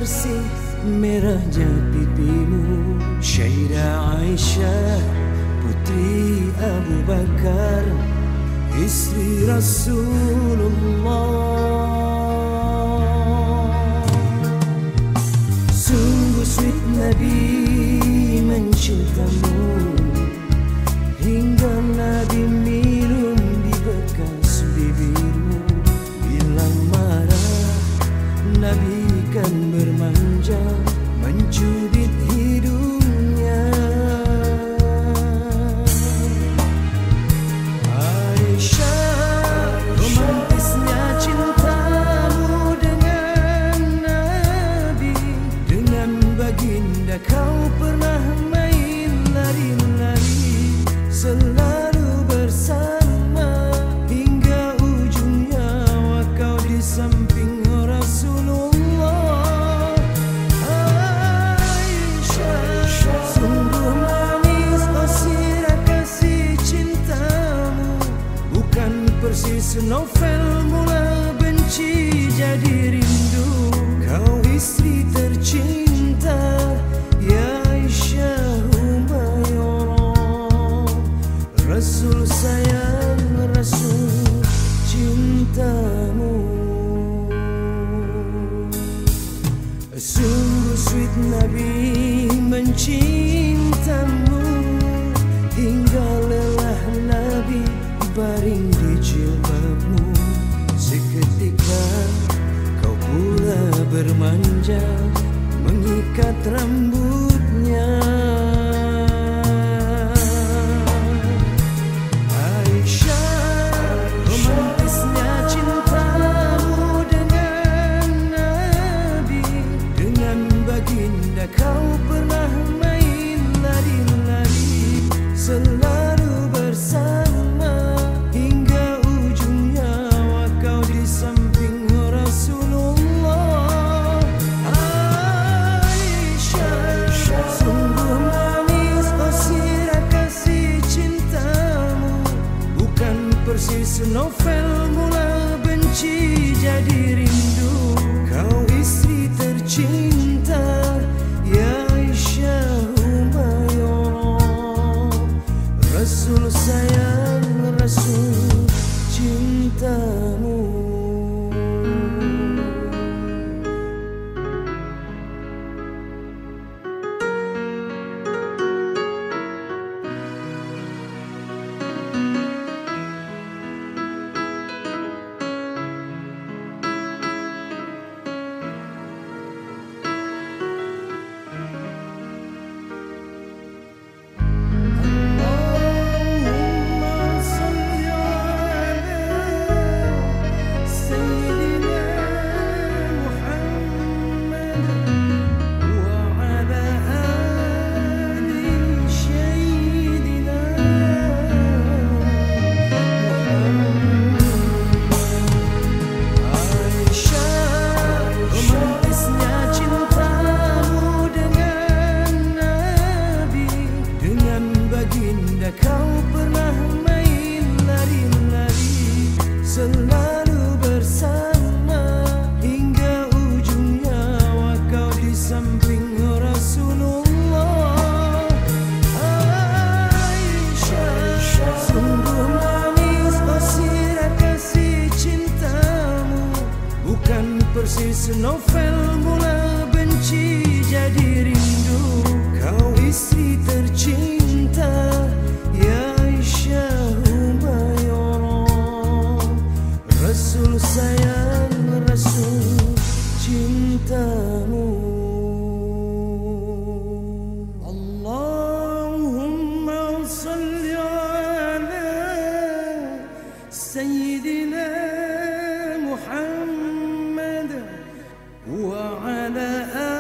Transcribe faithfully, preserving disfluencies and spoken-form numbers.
bersih merahnya pipimu. Syaidah Aisyah putri Abu Bakar, istri Rasulullah. Sungguh sweet Nabi mencintamu, hingga Nabi minum di bekas bibirmu. Bila marah Nabi kan bermanja, mencubit hidungnya. Aisyah, romantisnya cintamu dengan Nabi. Dengan baginda kau pernah main lari-lari, selalu bersama hingga ujung nyawa kau di samping Rasulullah. Aisyah, sungguh manis oh sirah kasih cintamu, bukan persis novel mula benci jadi rindu. Kau istri tercinta ya Aisyah Humairah, Rasul sayang, Rasul cintamu. Sungguh sweet Nabi mencintamu, hingga lelah Nabi baring di jilbabmu. Seketika kau pula bermanja, mengikat rambutnya. Kau pernah main lari-lari, selalu bersama hingga ujung nyawa kau di samping Rasulullah. Aisyah, sungguh manis oh sirah kasih cintamu, bukan persis novel mula benci jadi rindu. Kau istri tercinta ya Aisyah Humairah, Rasul sayang, Rasul cintamu. Kau pernah main lari-lari, selalu bersama hingga ujung nyawa kau di samping Rasulullah. Aisyah, sungguh manis oh sirah kasih cintamu, bukan persis novel mula benci jadi rindu. Kau istri tercinta ya Aisyah Humairah, Rasul sayang, Rasul cintamu. Allahumma salli ala Sayyidina Muhammad wa ala